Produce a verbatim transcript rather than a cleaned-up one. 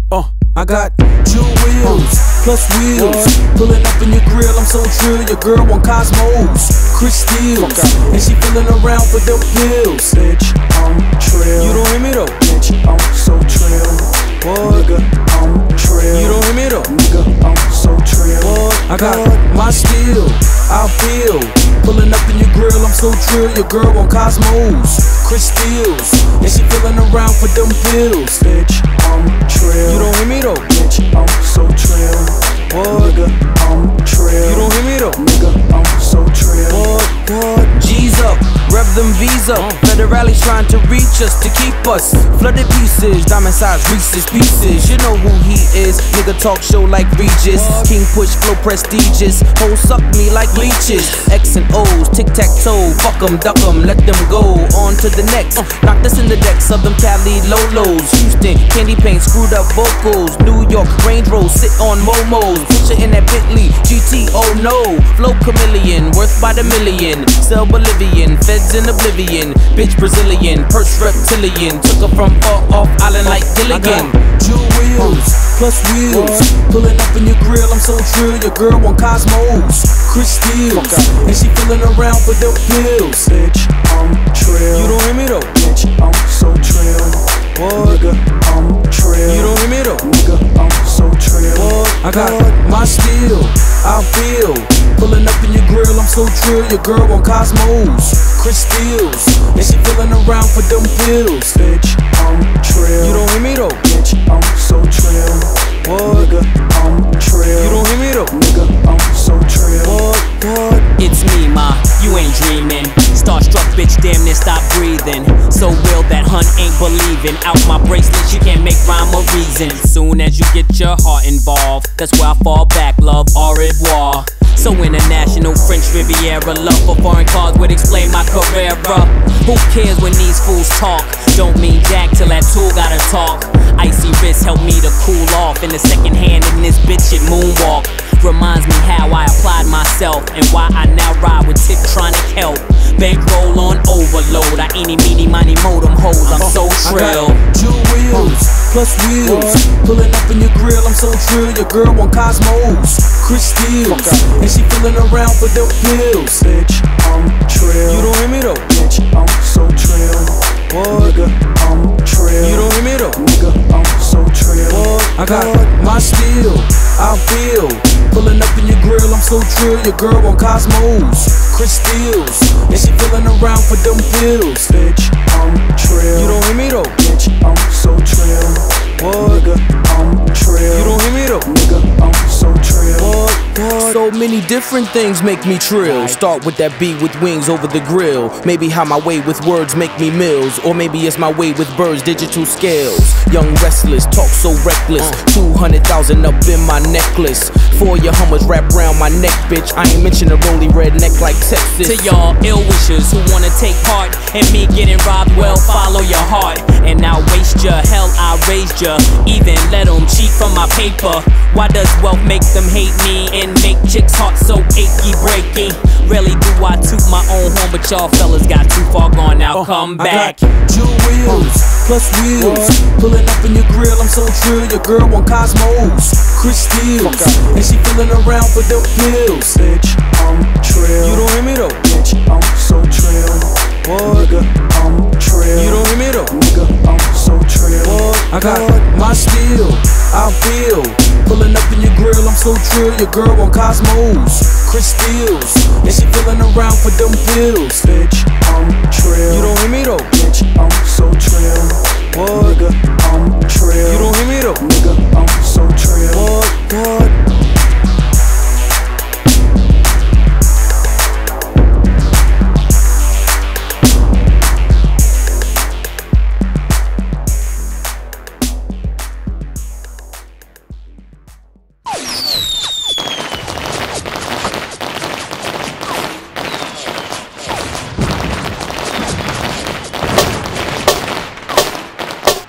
Uh, I got two wheels, plus wheels, pulling up in your grill, I'm so trill. Your girl want Cosmos, Chris Steels, and she feeling around for them pills. Bitch, I'm trill. You don't hear me though? Bitch, I'm so trill. What? Nigga, I'm trill. You don't hear me though? Nigga, I'm so trill. What? I got my steel, I feel, pulling up in your grill, I'm so trill. Your girl want Cosmos, Chris Steels, and she feeling around for them pills. Bitch, I'm trill. You don't hear me though? Bitch, I'm so trill. What? Nigga, I'm trill. You don't hear me though? Nigga, I'm so trill. What? What? G's up, rev them V's up. Federales trying to reach us to keep us flooded pieces, diamond size Reese's pieces. You know who he is, nigga talk show like Regis. King push flow prestigious, hoes suck me like leeches. X and O's, tic tac toe, fuck 'em, duck 'em, let them go. On to the next, knock this in the decks of them Cali Lolos. Houston, candy paint, screwed up vocals. New York, Range Road, sit on Momos. Picture in that Bentley, G T, oh no. Flow chameleon, worth by the million. Sell Bolivian, feds in oblivion. Bitch Brazilian, purse reptilian. Took her from far off island like Gilligan. Two wheels, plus wheels, pulling up in your grill, I'm so trill. Your girl want Cosmos, Chris Steels, and she feeling around for them pills. Bitch, I'm trill. You don't hear me though? Bitch, I'm so trill. What? Nigga, I'm trill. You don't hear me though? Nigga, I'm so trill. What? I got my steel, I feel, pulling up in your grill, I'm so trill. Your girl want Cosmos, Chris Steels, and she feeling around for them pills. Bitch, I'm trill. You don't hear me though? Bitch, I'm so trill. What? Nigga, I'm trill. You don't hear me though? Nigga, I'm so trill. What? What? It's me, ma, you ain't dreaming. Starstruck bitch, damn near stop breathing. So real that hun ain't believing. Out my bracelet, she can't make rhyme or reason. Soon as you get your heart involved, that's where I fall back, love, au revoir. So international, French Riviera, love for foreign cars would explain my career. Who cares when these fools talk? Don't mean jack till that tool gotta talk. Icy wrist help me to cool off. In the second hand in this bitch it moonwalk. Reminds me how I applied myself and why I now ride with Tiptronic help. Bankroll on overload, I eeny meeny miny mo them hoes, I'm so trill. Two wheels, plus wheels, pulling up in your grill, I'm so trill. Your girl want Cosmos, Chris Steels, and she feeling around for them pills. Bitch, I'm trill. You don't hear me though? Bitch, I'm so trill. What? Nigga, I'm trill. You don't hear me though? Nigga, I'm so trill. What? I got my steel, I feel, pulling up in your grill, I'm so trill. Your girl want Cosmos, Chris Steels, and she feeling around for them pills. Bitch, I'm trill. You don't hear me though? Bitch, I'm so trill. What? Nigga, I'm trill. You don't hear me though? Nigga, I'm so trill. What? What? So many different things make me trill. Start with that beat with wings over the grill. Maybe how my way with words make me mills, or maybe it's my way with birds, digital scales. Young restless, talk so reckless. Two hundred thousand up in my necklace. Four your hummers wrap round my neck, bitch. I ain't mention a rolly redneck like Texas. To y'all ill wishers who wanna take part in me getting robbed, well follow your heart. And I'll waste ya, hell I raised ya. Even let them cheat from my paper. Why does wealth make them hate me and make chicks' hearts so achy breaky? Really do I toot my own horn, but y'all fellas got too far gone now, come back. Two wheels, plus wheels, pulling up in your grill, I'm so trill. Your girl want Cosmos, Chris Steels, and she feeling around for them pills. Bitch, I'm trill. You don't hear me though? Bitch, I'm so trill. What? Nigga, I'm trill. You don't hear me though? Nigga, I'm so trill. What? I got my steel, I feel, pulling up in your grill, I'm so trill. Your girl want Cosmos, Chris Steels, and she feeling around for them pills. Bitch, I'm